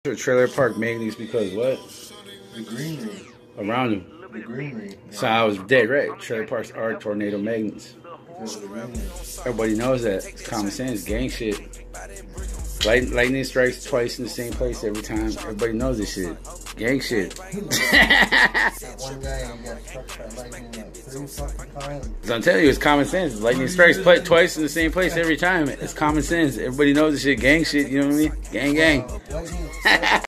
Trailer park magnets because what? The greenery. Around them. The greenery. So I was dead right. Trailer parks are tornado magnets. Everybody knows that. It's common sense. Gang shit. Lightning strikes twice in the same place every time. Everybody knows this shit. Gang shit. One guy got struck by lightning like 3 fucking times. So I'm telling you, it's common sense. Lightning strikes twice in the same place every time. It's common sense. Everybody knows this shit. Gang shit. You know what I mean? Gang.